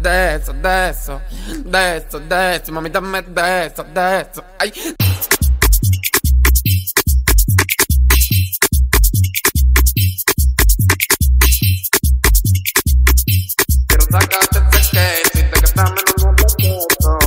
de eso, de eso, de eso, de eso, mami, dame de eso, ay. Quiero sacarte ese queso y te que dame no me queso.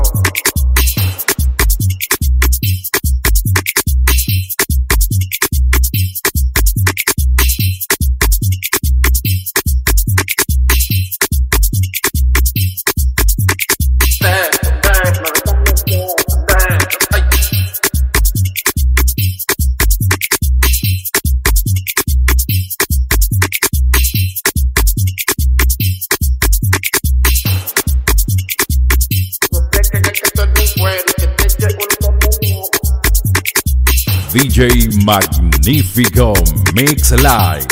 DJ Magnifico Mix Live.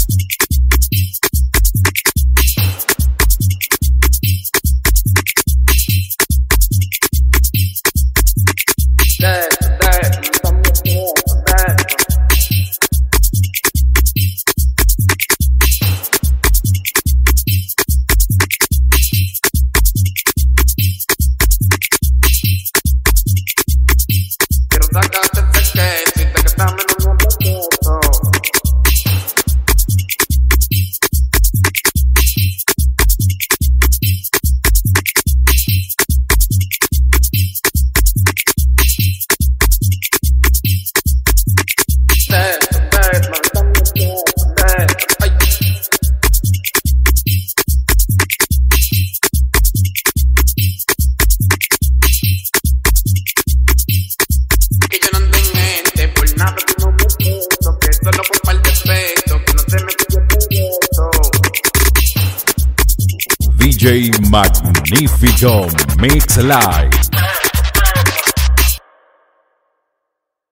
Quiero sacarte ese queso y te que dame no me queso. Que yo no ando en mente por nada, tú no me pienso, que solo por par de pesos, que no se me pille eso. DJ Magnifico Mix Live.